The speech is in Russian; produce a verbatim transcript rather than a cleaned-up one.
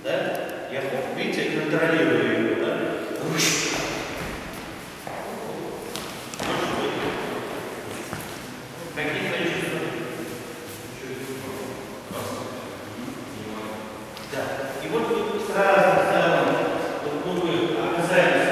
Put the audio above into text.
да? Я, видите, контролирую его, да? Какие твои чувства? Да. И вот вы с разных сторон, вот, ну, вы оказались